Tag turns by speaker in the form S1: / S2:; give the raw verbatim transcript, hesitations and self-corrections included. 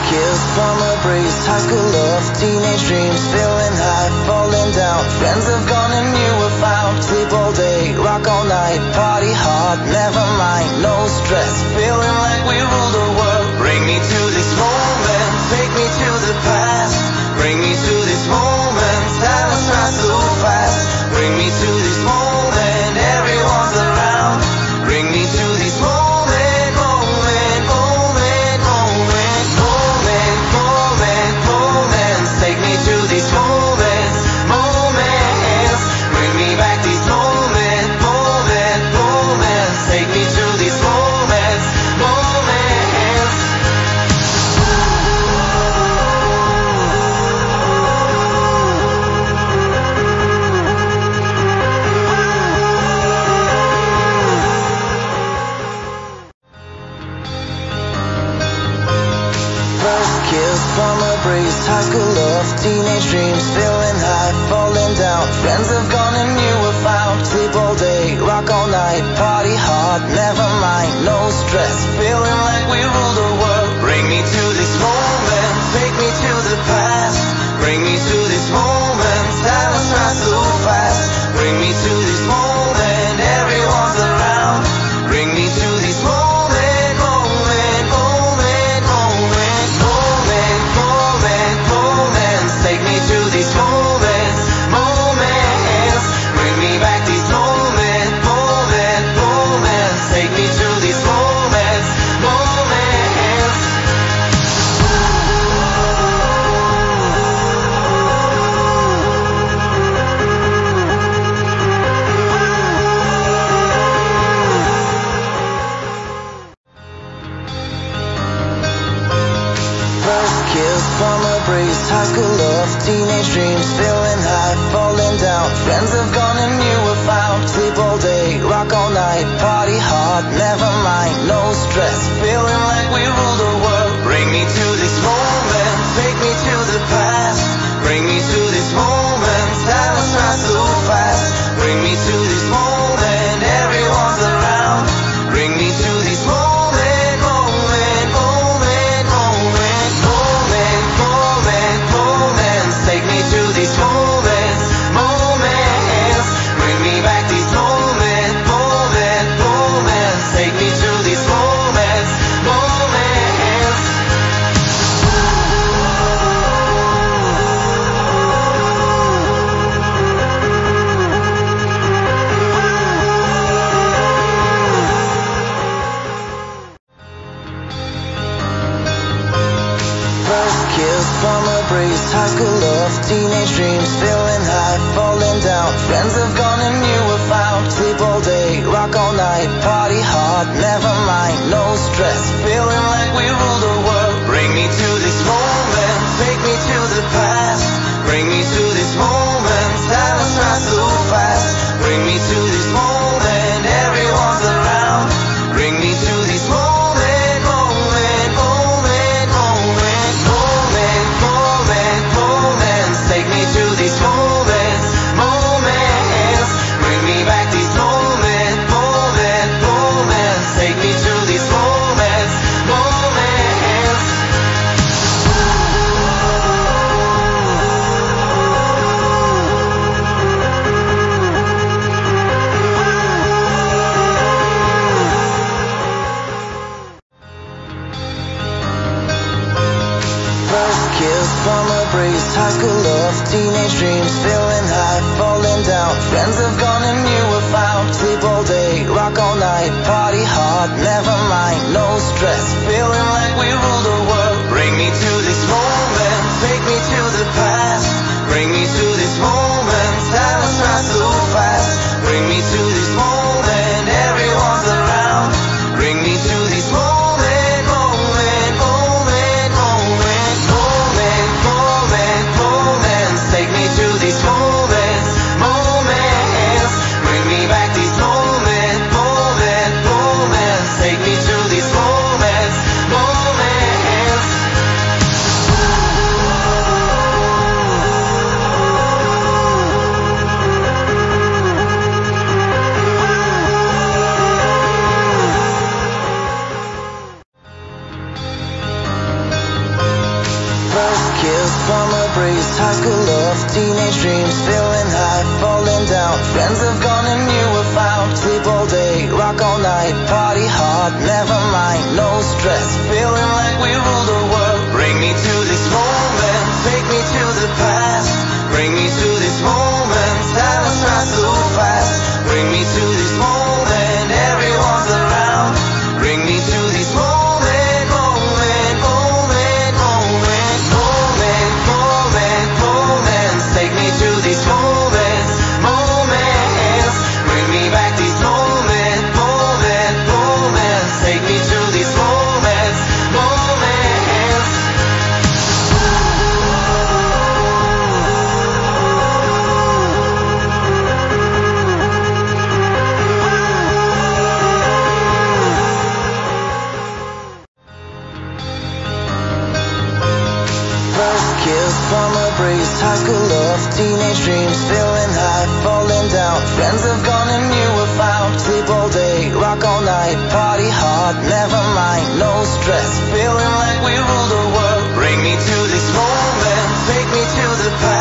S1: Kiss from a breeze, high school love, teenage dreams, feeling high, falling down. Friends have gone and you were found. Sleep all day, rock all night, party hard, never mind, no stress. Feeling like we rule the world. Bring me to this moment, take me to the past. Bring me to this moment, time flies so fast. Bring me to this moment, everyone's around. Bring me to this moment, moment, moment, moment, moment, moment, moments. Take me to these moments, moments. Bring me back these moments, moment, moments. Take me to these moments, moments. First kiss from a breeze, high school love, teenage dreams, feeling high, falling down. Friends have gone and you were found. Sleep all day, rock all night, party hard, never mind, no stress. Feeling like we rule the world. Bring me to this moment, take me to the past. Bring me to this moment, time flies so fast. Bring me to this moment, everyone's around. Bring me to this moment, moment, moment, moment, moment, moment, moments. Take me to these moments, moments. Bring me back these moments, moment, moments. Take me to these moments, moments. First kiss from a breeze, high school love, teenage dreams, feeling high, falling down. Friends have gone and you were found. Sleep all day, rock all night, party hard, never mind, no stress. Feeling like we rule the world. Bring me to this moment, take me to the past. Bring me to this moment, time flies so fast. Bring me to this moment, everyone's around. Bring me to this moment, moment, moment, moment, moment, moment, moments. Take me to these moments, moments. Bring me back these moments, moment, moments. Take me to these moments, moments. First kiss from a breeze, high school love, teenage dreams, feeling high, falling down. Friends have gone and you were found. Sleep all day, rock all night, party hard, never mind, no stress. Feeling like we rule the world. Bring me to this moment, take me to the past. Bring me to this moment, time flies so fast. Bring me to this moment, everyone's around. Bring me to this moment, moment, moment, moment, moment, moment, moments. Take me to these moments, moments. Bring me back these moments, moment, moments. Take me to these moments, moments. First kiss from a breeze, high school love, teenage dreams, feeling high, falling down. Friends have gone and you were found. Sleep all day, rock all night, party hard, never mind, no stress. Feeling like we rule the world. Bring me to this moment, take me to the past. Bring me to this moment, time flies so fast. Bring me to this moment, everyone's around. Bring me to this moment, moment, moment, moment, moment, moment, moments. Take me to these moments, moments. Bring me back these moments, moment, moments. Take me to these moments, moments. breeze, high school love, teenage dreams, feeling high, falling down. Friends have gone and you have found. Sleep all day, rock all night, party hard, never mind, no stress. Feeling like we rule the world. Bring me to this moment, take me to the past. Bring me to this moment, time has passed so fast. Bring me to this moment, everyone's around. Bring me to this moment, moment, moment, moment, moment, moment, moments. Take me to these moments, moments. Bring me back these moments, moment, moments. Take me to these moments, moments. First kiss, summer breeze, high school love, teenage dreams, feeling high, falling down. Friends have gone and you have found. Sleep all day, rock all night, party hard, never mind, no stress. Feeling like we rule the world. Bring me to this moment, take me to the past.